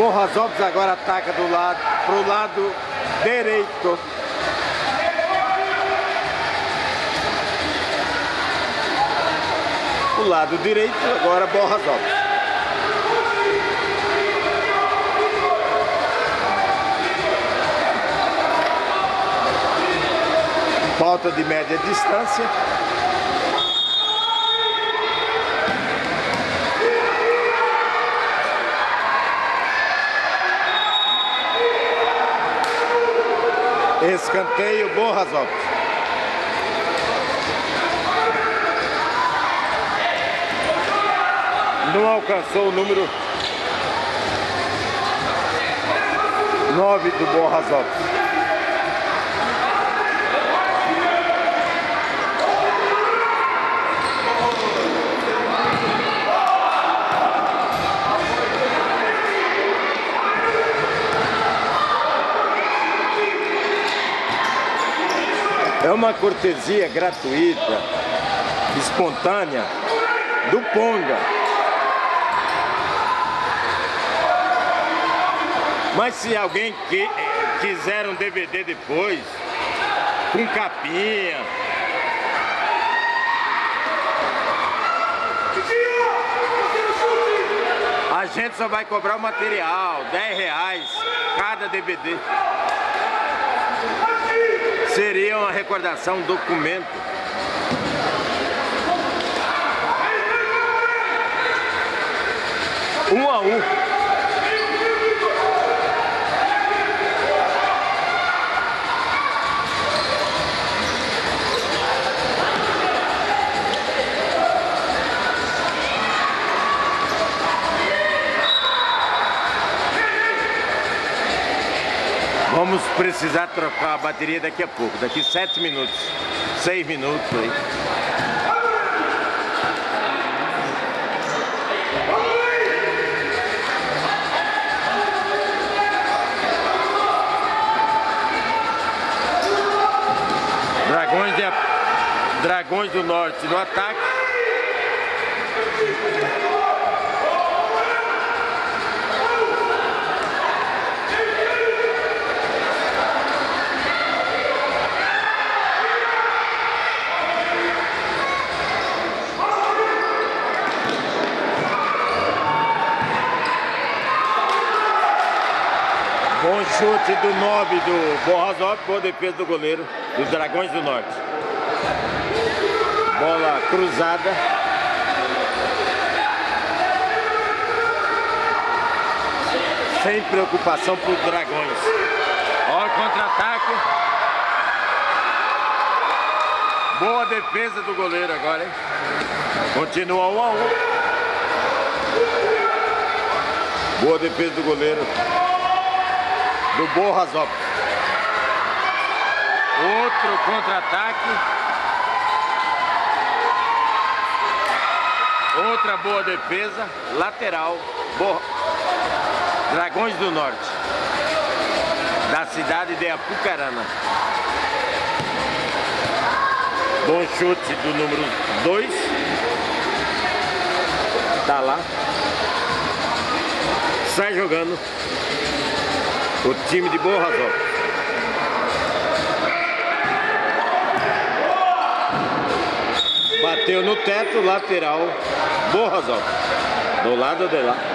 Borrasópolis agora ataca pro lado direito. O lado direito agora Borrasópolis. Falta de média distância. Escanteio Borrasópolis. Não alcançou o número 9 do Borrasópolis. É uma cortesia gratuita, espontânea, do Ponga. Mas se alguém quiser um DVD depois, com capinha, a gente só vai cobrar o material, R$10 cada DVD. Seria uma recordação, um documento. Um a um. Vamos precisar trocar a bateria daqui a pouco, daqui 7 minutos, 6 minutos aí. Dragões do Norte no ataque. Bom chute do 9 do Borrasópolis, boa defesa do goleiro dos Dragões do Norte. Bola cruzada. Sem preocupação para os Dragões. Olha o contra-ataque. Boa defesa do goleiro agora, hein? Continua 1 a 1. Boa defesa do goleiro do Borrasópolis. Outro contra-ataque. Outra boa defesa. Lateral. Dragões do Norte. Da cidade de Apucarana. Bom chute do número 2. Tá lá. Sai jogando o time de Borrasópolis. Bateu no teto, lateral Borrasópolis. Do lado de lá.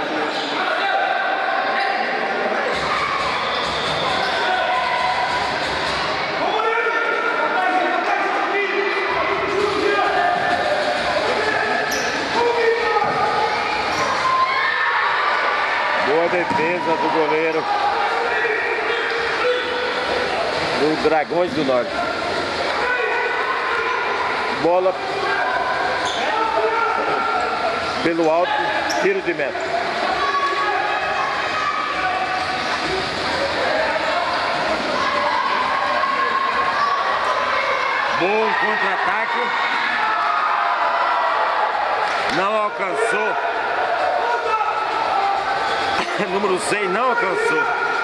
Boa defesa do goleiro do Dragões do Norte. Bola pelo alto, tiro de meta. Bom contra-ataque. Não alcançou. Número 6 não alcançou.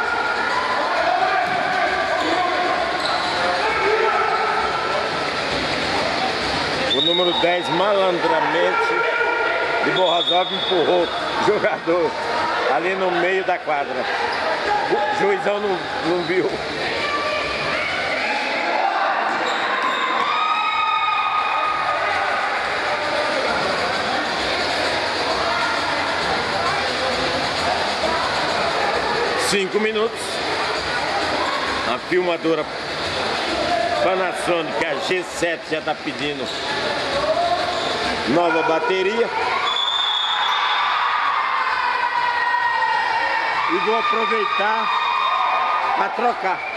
O número 10 malandramente de Borrasópolis empurrou o jogador. ali no meio da quadra. O juizão não viu. Cinco minutos. A filmadora Panasonic, a G7, já está pedindo nova bateria. E vou aproveitar para trocar.